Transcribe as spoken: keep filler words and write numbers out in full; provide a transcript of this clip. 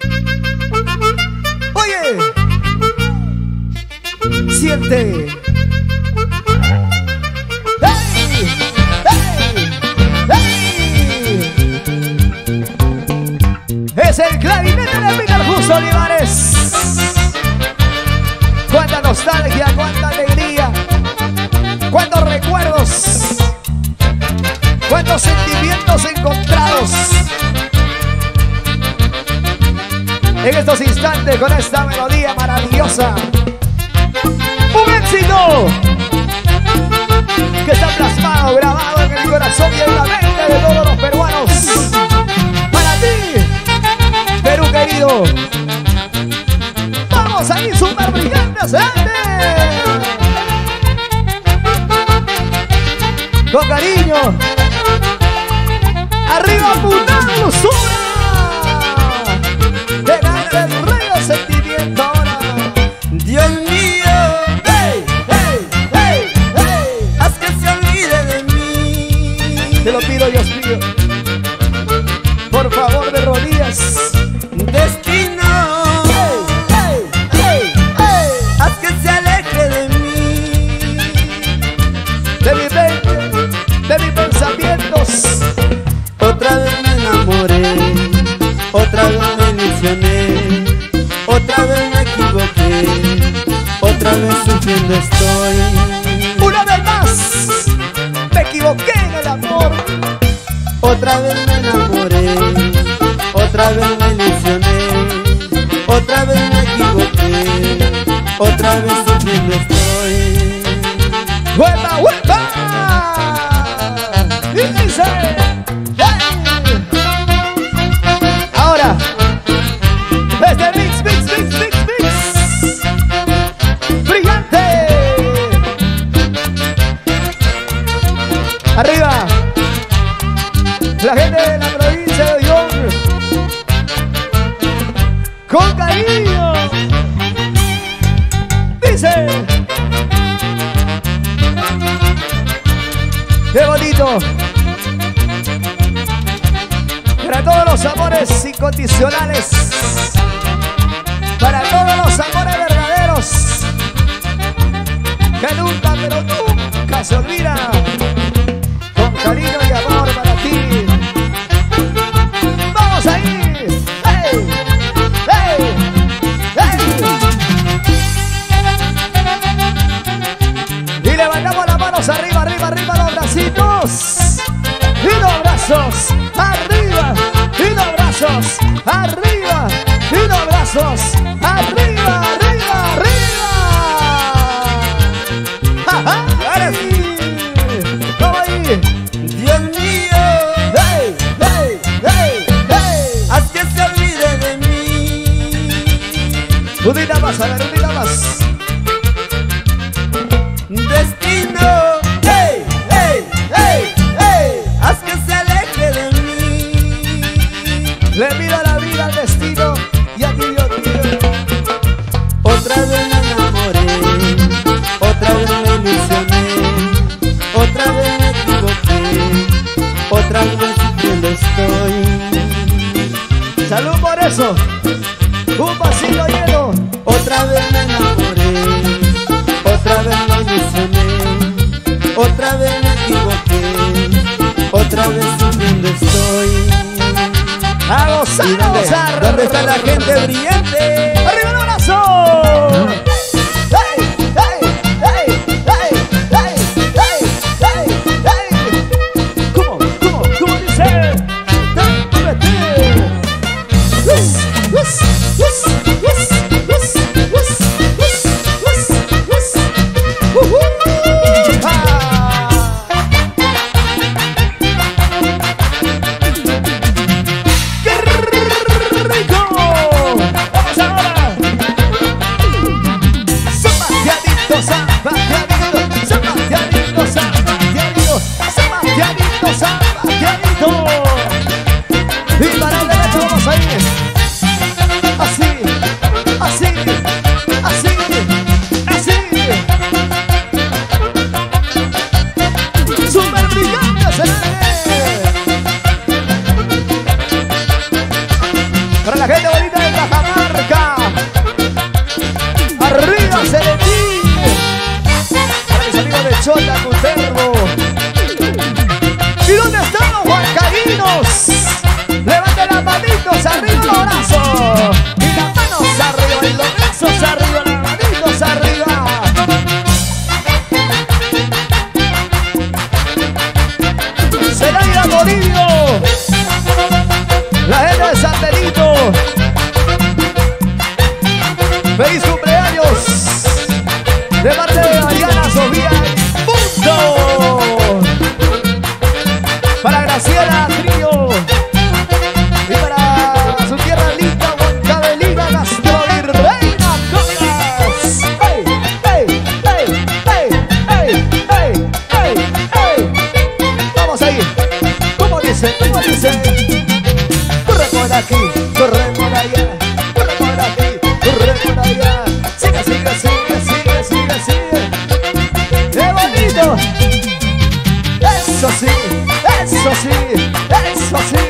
Oye, siente. ¡Hey! ¡Hey! ¡Hey! Es el clarinete de Víctor Justo Olivares. Cuánta nostalgia, cuánta alegría, cuántos recuerdos, cuántos sentimientos encontrados en estos instantes con esta melodía maravillosa. Un éxito que está plasmado, grabado en el corazón y en la mente de todos los peruanos. Para ti, Perú querido. Vamos ahí, super brillantes, ¿eh? Con cariño. Arriba, puta dulzura. De grande el rey del sentimiento ahora. Dios mío, Hey, hey, hey, hey. haz que se olvide de mí. Te lo pido, Dios mío. Por favor, de rodillas. Destino, Hey, hey, hey, hey. haz que se aleje de mí. De mi mente, de mis pensamientos. Otra vez me enamoré, otra vez me ilusioné, otra vez me equivoqué, otra vez sufriendo estoy. Una vez más, me equivoqué en el amor. Otra vez me enamoré, otra vez me ilusioné, otra vez me equivoqué, otra vez sufriendo estoy. ¡Vuelta, vuelta! Y dice, ¡hey! Ahora, desde Mix, Mix, Mix, Mix, Mix. ¡Brillante! Arriba, la gente de la provincia de Ollón. Con cariño. Dice. ¡Qué bonito! Para todos los amores incondicionales, para todos los amores verdaderos, que nunca, pero nunca se olvidan, con cariño y amor para ti. ¡Vamos ahí! ¡Hey! ¡Hey! ¡Hey! Y levantamos las manos arriba, arriba, arriba, los bracitos y los brazos arriba, y los brazos arriba, y los brazos arriba, arriba, arriba. ¡Ja, ja! ¡Ahora sí! ¡Vamos ahí! Dios mío, ¡Hey! ¡Hey! ¡Hey! ¡Hey! haz que se olvide de mí. Un día más, a ver, un día más. Destino, ¡Hey! ¡Hey! ¡Hey! ¡Hey! haz que se aleje de mí. Le pido a la vida, al destino y a ti, Dios mío. Otra vez me enamoré, otra vez me ilusioné, otra vez me equivoqué, otra vez sufriendo estoy. ¡Salud por eso! ¡Un vasito lleno! Otra vez me enamoré, otra vez me ilusioné, otra vez me equivoqué, otra vez sufriendo estoy. ¡A gozar, ¿Y a dónde, gozar! ¿Dónde está la gente brillante? ¡Arriba el abrazo! ¡Hey! ¡Hey! ¡Hey! ¡Hey! ¡Hey! ¡Hey! ¡Hey! ¡Hey! ¿Cómo? ¿Cómo? ¿Cómo dice? ¡Qué rico! ¡Vamos ahora! Eso sí, eso sí.